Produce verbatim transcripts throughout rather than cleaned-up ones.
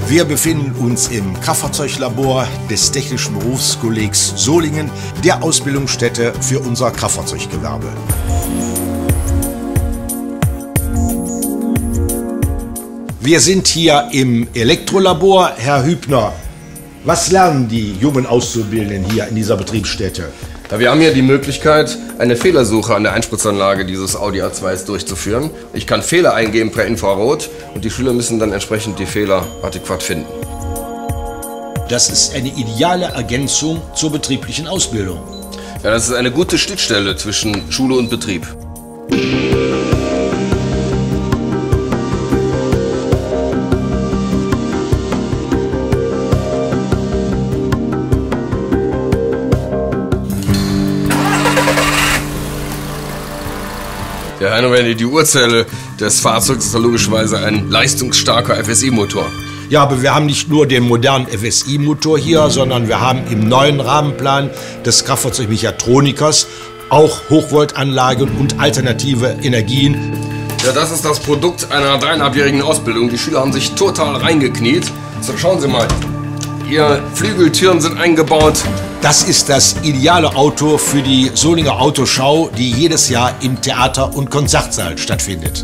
Wir befinden uns im Kraftfahrzeuglabor des Technischen Berufskollegs Solingen, der Ausbildungsstätte für unser Kraftfahrzeuggewerbe. Wir sind hier im Elektrolabor. Herr Hübner, was lernen die jungen Auszubildenden hier in dieser Betriebsstätte? Ja, wir haben hier die Möglichkeit, eine Fehlersuche an der Einspritzanlage dieses Audi A zwei durchzuführen. Ich kann Fehler eingeben per Infrarot und die Schüler müssen dann entsprechend die Fehler adäquat finden. Das ist eine ideale Ergänzung zur betrieblichen Ausbildung. Ja, das ist eine gute Schnittstelle zwischen Schule und Betrieb. Ja, wenn die Urzelle des Fahrzeugs ist ja logischerweise ein leistungsstarker F S I-Motor. Ja, aber wir haben nicht nur den modernen F S I-Motor hier, sondern wir haben im neuen Rahmenplan des Kraftfahrzeugmechatronikers auch Hochvoltanlagen und alternative Energien. Ja, das ist das Produkt einer dreieinhalbjährigen Ausbildung. Die Schüler haben sich total reingekniet. So, schauen Sie mal, Ihre Flügeltüren sind eingebaut. Das ist das ideale Auto für die Solinger Autoschau, die jedes Jahr im Theater- und Konzertsaal stattfindet.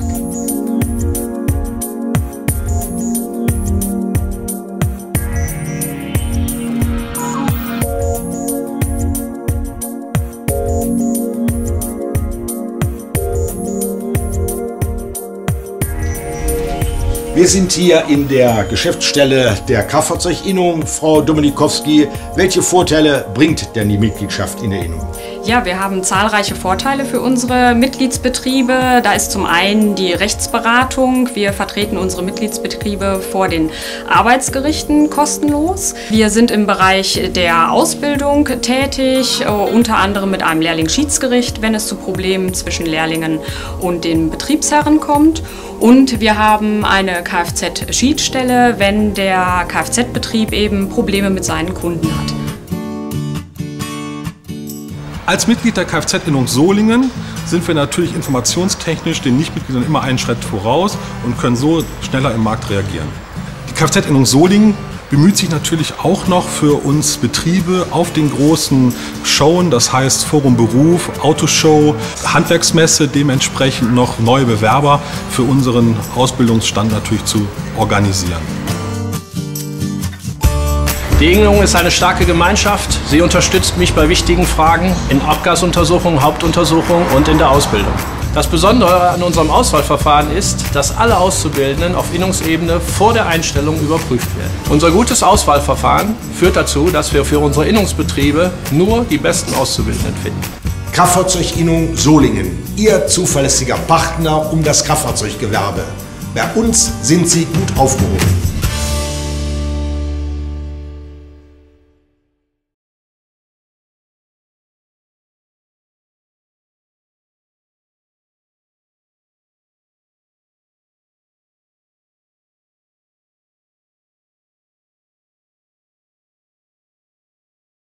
Wir sind hier in der Geschäftsstelle der Kraftfahrzeuginnung. Frau Dominikowski, welche Vorteile bringt denn die Mitgliedschaft in der Innung? Ja, wir haben zahlreiche Vorteile für unsere Mitgliedsbetriebe. Da ist zum einen die Rechtsberatung. Wir vertreten unsere Mitgliedsbetriebe vor den Arbeitsgerichten kostenlos. Wir sind im Bereich der Ausbildung tätig, unter anderem mit einem Lehrlingsschiedsgericht, wenn es zu Problemen zwischen Lehrlingen und den Betriebsherren kommt. Und wir haben eine Kfz-Schiedsstelle, wenn der Kfz-Betrieb eben Probleme mit seinen Kunden hat. Als Mitglied der Kfz-Innung Solingen sind wir natürlich informationstechnisch den Nichtmitgliedern immer einen Schritt voraus und können so schneller im Markt reagieren. Die Kfz-Innung Solingen bemüht sich natürlich auch noch für uns Betriebe auf den großen Showen, das heißt Forum Beruf, Autoshow, Handwerksmesse, dementsprechend noch neue Bewerber für unseren Ausbildungsstand natürlich zu organisieren. Die Innung ist eine starke Gemeinschaft. Sie unterstützt mich bei wichtigen Fragen in Abgasuntersuchungen, Hauptuntersuchungen und in der Ausbildung. Das Besondere an unserem Auswahlverfahren ist, dass alle Auszubildenden auf Innungsebene vor der Einstellung überprüft werden. Unser gutes Auswahlverfahren führt dazu, dass wir für unsere Innungsbetriebe nur die besten Auszubildenden finden. Kraftfahrzeuginnung Solingen, Ihr zuverlässiger Partner um das Kraftfahrzeuggewerbe. Bei uns sind Sie gut aufgehoben.